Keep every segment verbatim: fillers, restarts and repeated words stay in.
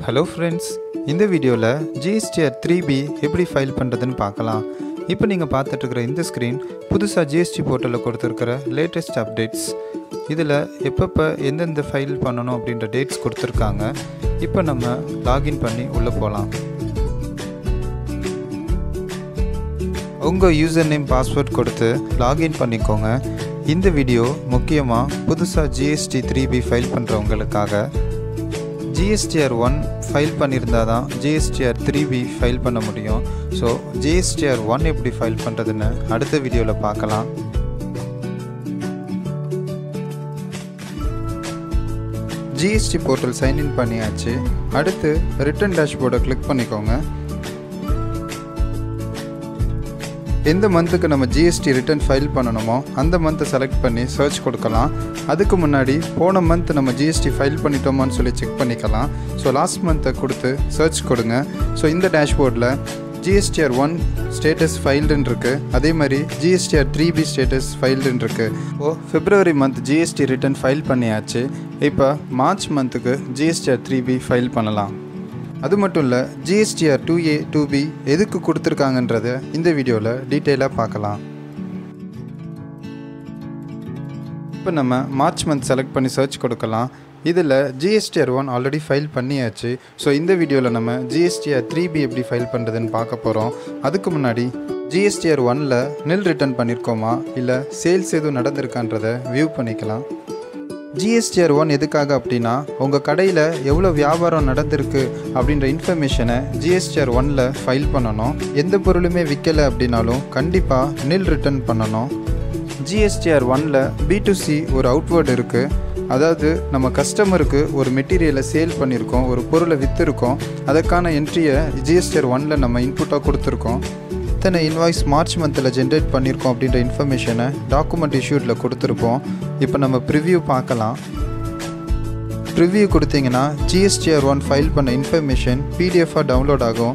Hello friends, இந்த வீடியோல G S T R three B எப்படி ஃபைல் பண்றதுன்னு பார்க்கலாம். இப்போ நீங்க பார்த்துட்டு இருக்கிற இந்த ஸ்கிரீன் புதுசா G S T போர்ட்டல்ல கொடுத்திருக்கிற லேட்டஸ்ட் அப்டேட்ஸ். இதுல எப்பப்ப எந்தெந்த ஃபைல் பண்ணனும் அப்படிங்கற டேட்ஸ் கொடுத்திருக்காங்க. இப்போ நம்ம லாகின் பண்ணி உள்ள போலாம். உங்க யூசர் நேம் பாஸ்வேர்ட் கொடுத்து லாகின் பண்ணிக்கோங்க. இந்த வீடியோ முக்கியமா புதுசா G S T three B file பண்றவங்களுக்காக. G S T R one file பண்ணிருந்தா தான் G S T R three B file பண்ண முடியும். So G S T R one எப்படி ஃபைல் பண்றதுன்னு அடுத்த வீடியோல பார்க்கலாம். G S T portal sign in பண்ணியாச்சு. அடுத்து ரிட்டர்ன் டேஷ்போர்டை கிளிக் பண்ணிக்கோங்க. எந்த மந்த்துக்கு நம்ம G S T return file பண்ணணுமோ அந்த மந்த்தை செலக்ட் பண்ணி சர்ச் கொடுக்கலாம். அதுக்கு முன்னாடி போன மந்த் நம்ம G S T ஃபைல் பண்ணிட்டோமான்னு சொல்லி செக் பண்ணிக்கலாம். ஸோ லாஸ்ட் மந்த்தை கொடுத்து சர்ச் கொடுங்க. ஸோ இந்த டேஷ்போர்டில் G S T R one status ஃபைல்டுன்னு இருக்குது. அதே மாதிரி G S T R three B status ஃபைல்டுன்னு இருக்குது. ஓ February month G S T return file பண்ணியாச்சு. இப்போ மார்ச் மந்த்துக்கு G S T R three B file பண்ணலாம். அது மட்டும் இல்லை, G S T R two A two B எதுக்கு கொடுத்துருக்காங்கன்றதை இந்த வீடியோவில் டீட்டெயிலாக பார்க்கலாம். இப்போ நம்ம மார்ச் மந்த் செலக்ட் பண்ணி சர்ச் கொடுக்கலாம். இதில் G S T R one already file பண்ணியாச்சு. ஸோ இந்த வீடியோவில் நம்ம G S T R three B எப்படி ஃபைல் பண்ணுறதுன்னு பார்க்க போகிறோம். அதுக்கு முன்னாடி G S T R ஒன்னில் நில் ரிட்டர்ன் பண்ணியிருக்கோமா இல்லை சேல்ஸ் எதுவும் நடந்திருக்கான்றதை வியூ பண்ணிக்கலாம். G S T R one எதுக்காக அப்படின்னா உங்கள் கடையில் எவ்வளோ வியாபாரம் நடந்திருக்கு அப்படின்ற இன்ஃபர்மேஷனை G S T R ஒன்னில் ஃபைல் பண்ணணும். எந்த பொருளுமே விற்கலை அப்படின்னாலும் கண்டிப்பாக நில் ரிட்டர்ன் பண்ணணும். G S T R ஒன்னில் B to C ஒரு அவுட்வேர்டு இருக்குது. அதாவது நம்ம கஸ்டமருக்கு ஒரு மெட்டீரியலை சேல் பண்ணியிருக்கோம், ஒரு பொருளை விற்றுருக்கோம். அதற்கான என்ட்ரியை G S T R ஒன்னில் நம்ம இன்புட்டாக கொடுத்துருக்கோம். இத்தனை இன்வாய்ஸ் மார்ச் மந்தில் ஜென்ரேட் பண்ணியிருக்கோம் அப்படின்ற இன்ஃபர்மேஷனை டாக்குமெண்ட் இஷ்யூட்டில் கொடுத்துருப்போம். இப்போ நம்ம ப்ரிவ்யூ பார்க்கலாம். ப்ரிவ்யூ கொடுத்தீங்கன்னா G S T R one file பண்ண இன்ஃபர்மேஷன் P D F-ஆக டவுன்லோட் ஆகும்.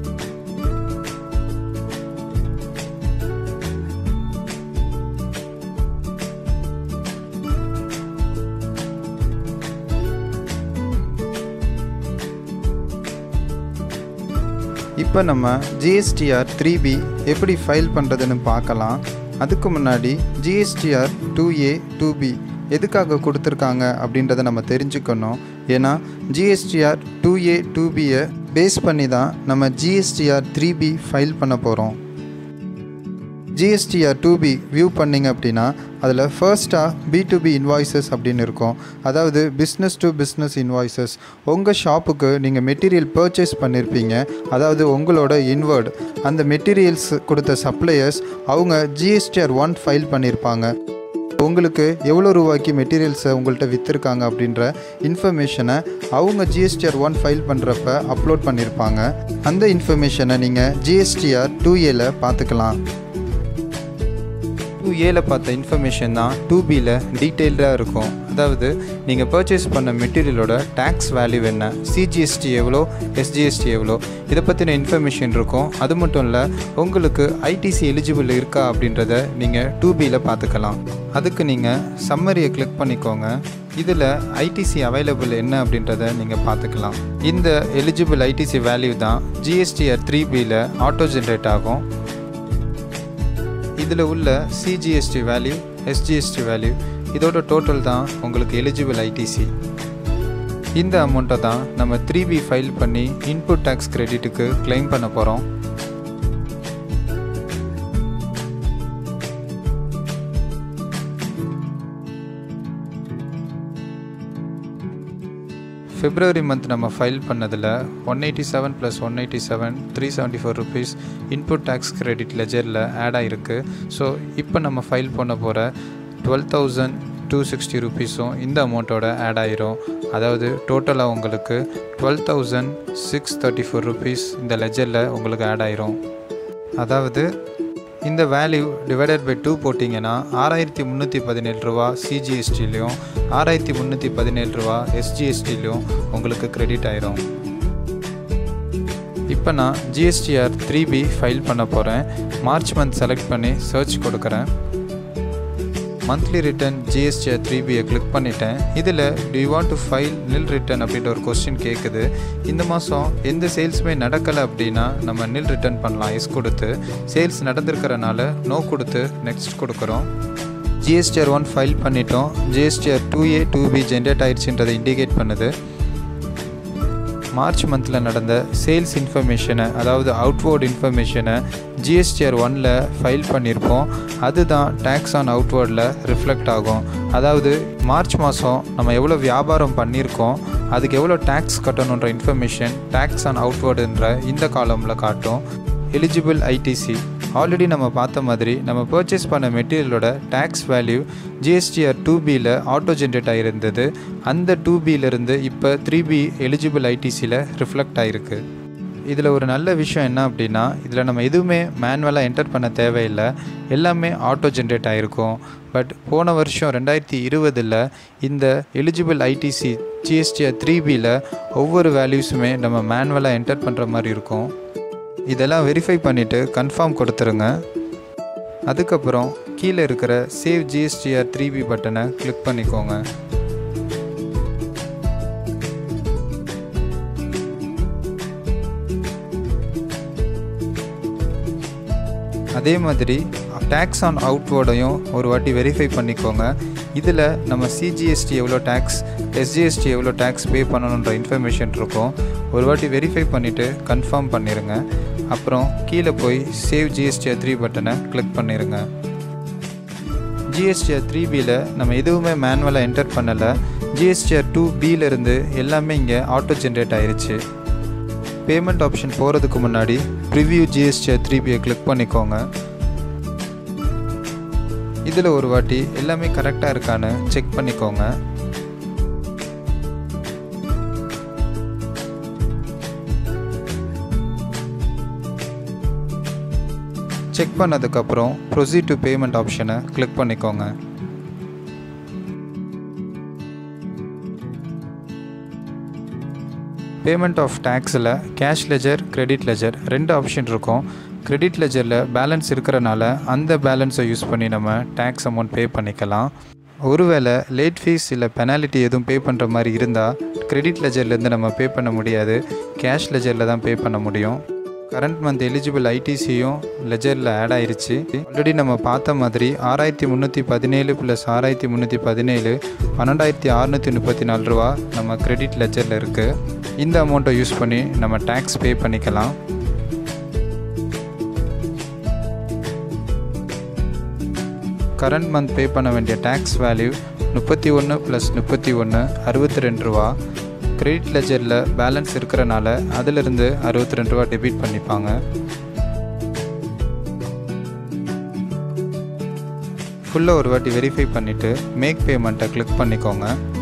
இப்போ நம்ம G S T R three B எப்படி ஃபைல் பண்ணுறதுன்னு பார்க்கலாம். அதுக்கு முன்னாடி G S T R two A two B எதுக்காக கொடுத்துருக்காங்க அப்படின்றத நம்ம தெரிஞ்சுக்கணும். ஏன்னா G S T R two A two B-யை பேஸ் பண்ணி தான் நம்ம G S T R three B file பண்ண போகிறோம். G S T R two B view பண்ணிங்க அப்படின்னா அதில் ஃபர்ஸ்ட்டாக B to B இன்வாய்ஸஸ் அப்படின்னு இருக்கும். அதாவது பிஸ்னஸ் டு பிஸ்னஸ் இன்வாய்ஸஸ். உங்கள் ஷாப்புக்கு நீங்கள் மெட்டீரியல் பர்ச்சேஸ் பண்ணியிருப்பீங்க. அதாவது உங்களோட இன்வர்ட் அந்த மெட்டீரியல்ஸ் கொடுத்த சப்ளையர்ஸ் அவங்க G S T R one file பண்ணியிருப்பாங்க. உங்களுக்கு எவ்வளோ ரூபாய்க்கு மெட்டீரியல்ஸை உங்கள்கிட்ட விற்றுருக்காங்க அப்படின்ற இன்ஃபர்மேஷனை அவங்க G S T R one file பண்ணுறப்ப அப்லோட் பண்ணியிருப்பாங்க. அந்த இன்ஃபர்மேஷனை நீங்கள் G S T R two A-ல பார்த்துக்கலாம். two A-ல பார்த்த இன்ஃபர்மேஷன் தான் two B-ல டீட்டெயில்டாக இருக்கும். அதாவது நீங்கள் பர்ச்சேஸ் பண்ண மெட்டீரியலோட டேக்ஸ் வேல்யூ என்ன, C G S T எவ்வளோ, S G S T எவ்வளோ, இதை பற்றின இன்ஃபர்மேஷன் இருக்கும். அது மட்டும் இல்லை, உங்களுக்கு I T C எலிஜிபிள் இருக்கா அப்படின்றத நீங்கள் two B-ல பார்த்துக்கலாம். அதுக்கு நீங்கள் சம்மரியை கிளிக் பண்ணிக்கோங்க. இதில் I T C அவைலபிள் என்ன அப்படின்றத நீங்கள் பார்த்துக்கலாம். இந்த eligible I T C value தான் G S T R three B-ல ஆட்டோ ஜென்ரேட் ஆகும். இதில் உள்ள C G S T value, S G S T value, இதோட டோட்டல் தான் உங்களுக்கு எலிஜிபிள் I T C. இந்த அமௌண்ட்டை தான் நம்ம three B ஃபைல் பண்ணி இன்புட் டேக்ஸ் கிரெடிட்டுக்கு கிளைம் பண்ண போகிறோம். பிப்ரவரி மந்த் நம்ம ஃபைல் பண்ணதில் one eighty seven plus one eighty seven three seventy four rupees input tax credit லெஜரில் ஆட் ஆகிருக்கு. ஸோ இப்போ நம்ம ஃபைல் பண்ண போகிற டுவெல் தௌசண்ட் டூ சிக்ஸ்டி ருபீஸும் இந்த அமௌண்ட்டோட ஆட் ஆகிரும். அதாவது டோட்டலாக உங்களுக்கு twelve thousand six thirty four rupees இந்த லெஜரில் உங்களுக்கு ஆட் ஆகிரும். அதாவது இந்த வேல்யூ டிவைடட் பை டூ போட்டிங்கன்னா ஆறாயிரத்தி முந்நூற்றி பதினேழு ரூபா C G S T-லையும் ஆறாயிரத்தி முந்நூற்றி பதினேழு ரூபா S G S T-லையும் உங்களுக்கு கிரெடிட் ஆயிரும். இப்போ நான் G S T R three B file பண்ண போகிறேன். மார்ச் மந்த் செலக்ட் பண்ணி சர்ச் கொடுக்குறேன். Monthly return G S T R three B click பண்ணிட்டேன். இதில் do you want to file nil return அப்படின்ற ஒரு கொஸ்டின் கேட்குது. இந்த மாதம் எந்த சேல்ஸுமே நடக்கலை அப்படின்னா நம்ம nil ரிட்டர்ன் பண்ணலாம் எஸ் கொடுத்து. சேல்ஸ் நடந்திருக்கிறனால நோ கொடுத்து நெக்ஸ்ட் கொடுக்குறோம். G S T R one file பண்ணிட்டோம். G S T R two A two B generate ஆயிடுச்சுன்றதை இண்டிகேட் பண்ணுது. மார்ச் மந்தில் நடந்த சேல்ஸ் இன்ஃபர்மேஷனை அதாவது அவுட்வேர்ட் இன்ஃபர்மேஷனை G S T R ஒன்னில் ஃபைல் பண்ணியிருப்போம். அதுதான் டேக்ஸ் ஆன் அவுட்வேர்டில் ரிஃப்ளெக்ட் ஆகும். அதாவது மார்ச் மாதம் நம்ம எவ்வளோ வியாபாரம் பண்ணியிருக்கோம், அதுக்கு எவ்வளோ டேக்ஸ் கட்டணுன்ற இன்ஃபர்மேஷன் டேக்ஸ் ஆன் அவுட்வேர்டுன்ற இந்த காலமில் காட்டும். Eligible I T C already நம்ம பார்த்த மாதிரி நம்ம பர்ச்சேஸ் பண்ண மெட்டீரியலோட tax value G S T R two Bயில் ஆட்டோ ஜென்ரேட் ஆகிருந்தது. அந்த டூ பியிலிருந்து இப்போ three B eligible I T Cயில் ரிஃப்ளெக்ட் ஆகிருக்கு. இதில் ஒரு நல்ல விஷயம் என்ன அப்படின்னா, இதில் நம்ம எதுவுமே மேனுவலாக என்டர் பண்ண தேவையில்லை, எல்லாமே ஆட்டோ ஜென்ரேட் ஆகிருக்கும். பட் போன வருஷம் ரெண்டாயிரத்தி இருபதில் இந்த eligible I T C G S T R three Bயில் ஒவ்வொரு வேல்யூஸுமே நம்ம மேனுவலாக என்டர் பண்ணுற மாதிரி இருக்கும். இதெல்லாம் வெரிஃபை பண்ணிவிட்டு கன்ஃபார்ம் கொடுத்துருங்க. அதுக்கப்புறம் கீழே இருக்கிற save G S T R three B பட்டனை கிளிக் பண்ணிக்கோங்க. அதே மாதிரி டேக்ஸ் ஆன் அவுட்வேர்டையும் ஒரு வாட்டி வெரிஃபை பண்ணிக்கோங்க. இதில் நம்ம C G S T எவ்வளோ tax, S G S T எவ்வளோ டேக்ஸ் பே பண்ணணுன்ற இன்ஃபர்மேஷன் இருக்கும். ஒரு வாட்டி வெரிஃபை பண்ணிவிட்டு கன்ஃபார்ம் பண்ணிடுங்க. அப்புறம் கீழே போய் save G S T R three பட்டனை கிளிக் பண்ணிடுங்க. G S T R three Bயில் நம்ம எதுவுமே மேனுவலாக என்டர் பண்ணலை. G S T R two Bயிலிருந்து எல்லாமே இங்கே ஆட்டோ ஜென்ரேட் ஆயிடுச்சு. பேமெண்ட் ஆப்ஷன் போகிறதுக்கு முன்னாடி preview G S T R three B click பண்ணிக்கோங்க. இதில் ஒரு வாட்டி எல்லாமே கரெக்டாக இருக்கான்னு செக் பண்ணிக்கோங்க. செக் பண்ணதுக்கப்புறம் ப்ரொசீட் டு பேமெண்ட் ஆப்ஷனை கிளிக் பண்ணிக்கோங்க. பேமெண்ட் ஆஃப் டேக்ஸில் கேஷ் லெஜர், கிரெடிட் லெஜர் ரெண்டு ஆப்ஷன் இருக்கும். கிரெடிட் லெஜரில் பேலன்ஸ் இருக்கிறனால அந்த பேலன்ஸை யூஸ் பண்ணி நம்ம டேக்ஸ் அமௌண்ட் பே பண்ணிக்கலாம். ஒருவேளை லேட் ஃபீஸ் இல்லை பெனாலிட்டி எதுவும் பே பண்ணுற மாதிரி இருந்தால் கிரெடிட் லெஜர்லேருந்து நம்ம பே பண்ண முடியாது, கேஷ் லெஜரில் தான் பே பண்ண முடியும். Current month eligible I T Cயும் லெஜரில் ஆட் ஆயிடுச்சு. ஆல்ரெடி நம்ம பார்த்த மாதிரி ஆறாயிரத்தி முந்நூற்றி பதினேழு ப்ளஸ் ஆறாயிரத்தி முந்நூற்றி பதினேழு பன்னெண்டாயிரத்தி அறுநூற்றி முப்பத்தி நாலு ரூபா நம்ம கிரெடிட் லெஜரில் இருக்குது. இந்த அமௌண்ட்டை யூஸ் பண்ணி நம்ம டேக்ஸ் பே பண்ணிக்கலாம். கரண்ட் மந்த் பே பண்ண வேண்டிய டேக்ஸ் வேல்யூ முப்பத்தி ஒன்று ப்ளஸ் முப்பத்தி ஒன்று அறுபத்தி ரெண்டு ரூபா. கிரெடிட் லெஜரில் பேலன்ஸ் இருக்கிறனால அதிலிருந்து அறுபத்தி ரெண்டு ரூபா டெபிட் பண்ணிப்பாங்க. ஃபுல்லாக ஒரு வாட்டி வெரிஃபை பண்ணிவிட்டு மேக் பேமெண்ட்டை கிளிக் பண்ணிக்கோங்க.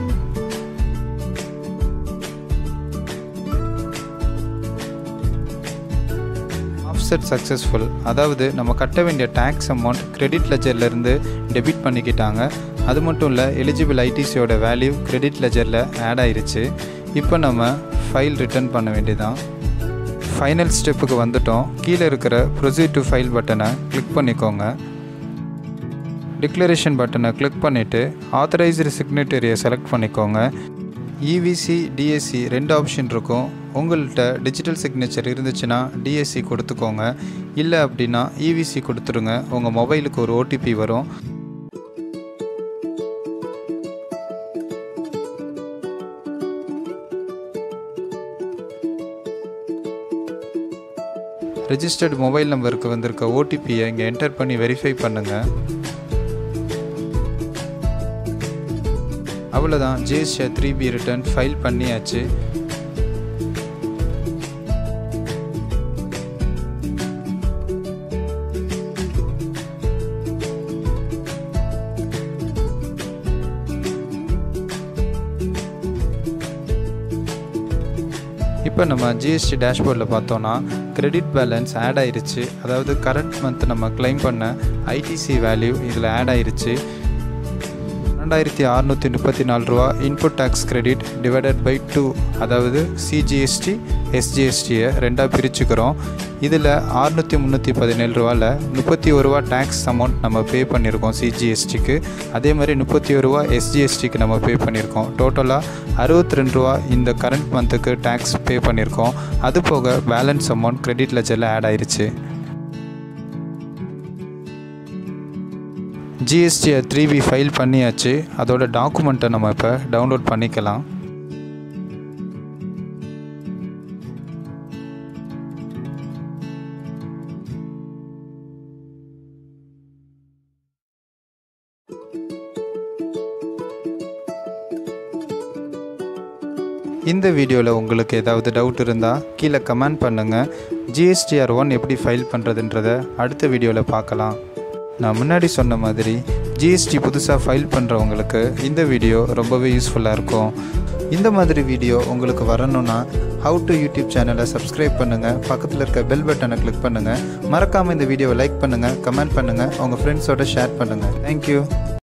ஆஃப்செட் சக்ஸஸ்ஃபுல், அதாவது நம்ம கட்ட வேண்டிய டேக்ஸ் அமௌண்ட் கிரெடிட் லெஜர்லேருந்து டெபிட் பண்ணிக்கிட்டாங்க. அது மட்டும் இல்லை, எலிஜிபிள் I T Cயோட வேல்யூ கிரெடிட் லெஜரில் ஆட் ஆயிடுச்சு. இப்போ நம்ம ஃபைல் ரிட்டர்ன் பண்ண வேண்டியதான். ஃபைனல் ஸ்டெப்புக்கு வந்துட்டோம். கீழே இருக்கிற ப்ரொசீட் டு ஃபைல் பட்டனை கிளிக் பண்ணிக்கோங்க. டிக்ளரேஷன் பட்டனை கிளிக் பண்ணிவிட்டு ஆத்தரைஸ்டு சிக்னேட்டரியை செலக்ட் பண்ணிக்கோங்க. E V C, D S C ரெண்டு ஆப்ஷன் இருக்கும். உங்கள்கிட்ட டிஜிட்டல் சிக்னேச்சர் இருந்துச்சுன்னா D S C கொடுத்துக்கோங்க, இல்லை அப்படின்னா E V C கொடுத்துருங்க. உங்கள் மொபைலுக்கு ஒரு O T P வரும். ரெஜிஸ்டர்டு மொபைல் நம்பருக்கு வந்திருக்க O T P-யை இங்கே என்டர் பண்ணி வெரிஃபை பண்ணுங்கள். அவ்வளோதான், G S T R three B return file பண்ணியாச்சு. இப்போ நம்ம G S T டேஷ்போர்டில் பார்த்தோன்னா கிரெடிட் பேலன்ஸ் ஆட் ஆயிடுச்சு. அதாவது கரண்ட் மந்த் நம்ம கிளைம் பண்ண I T C வேல்யூ இதில் ஆட் ஆயிடுச்சு. ரெண்டாயிரத்தி அறுநூற்றி முப்பத்தி நாலு ரூபா input tax credit divided by two, அதாவது சிஜிஎஸ்டி எஸ்ஜிஎஸ்டியை ரெண்டாக பிரிச்சுக்கிறோம். இதில் அறுநூற்றி முந்நூற்றி பதினேழு ரூபாவில் முப்பத்தி ஒரு ரூபா டேக்ஸ் அமௌண்ட் நம்ம பே பண்ணியிருக்கோம் சிஜிஎஸ்டிக்கு. அதே மாதிரி முப்பத்தி ஒரு ரூபா எஸ்ஜிஎஸ்டிக்கு நம்ம பே பண்ணியிருக்கோம். டோட்டலாக அறுபத்தி ரெண்டு ரூபா இந்த கரண்ட் மந்த்துக்கு டேக்ஸ் பே பண்ணியிருக்கோம். அது போக பேலன்ஸ் அமௌண்ட் கிரெடிட் லெஜரில் ஆட் ஆயிடுச்சு. G S T R three B file பண்ணியாச்சு. அதோட டாக்குமெண்ட்டை நம்ம இப்போ டவுன்லோட் பண்ணிக்கலாம். இந்த வீடியோவில் உங்களுக்கு ஏதாவது டவுட் இருந்தால் கீழே கமெண்ட் பண்ணுங்கள். G S T R one எப்படி ஃபைல் பண்ணுறதுன்றதை அடுத்த வீடியோவில் பார்க்கலாம். நான் முன்னாடி சொன்ன மாதிரி ஜிஎஸ்டி புதுசாக ஃபைல் பண்ணுறவங்களுக்கு இந்த வீடியோ ரொம்பவே யூஸ்ஃபுல்லாக இருக்கும். இந்த மாதிரி வீடியோ உங்களுக்கு வரணும்னா ஹவு டு யூடியூப் சேனலை சப்ஸ்கிரைப் பண்ணுங்கள், பக்கத்தில் இருக்க பெல் பட்டனை கிளிக் பண்ணுங்கள், மறக்காமல் இந்த வீடியோவை லைக் பண்ணுங்கள், கமெண்ட் பண்ணுங்கள், உங்கள் ஃப்ரெண்ட்ஸோட ஷேர் பண்ணுங்கள். தேங்க்யூ.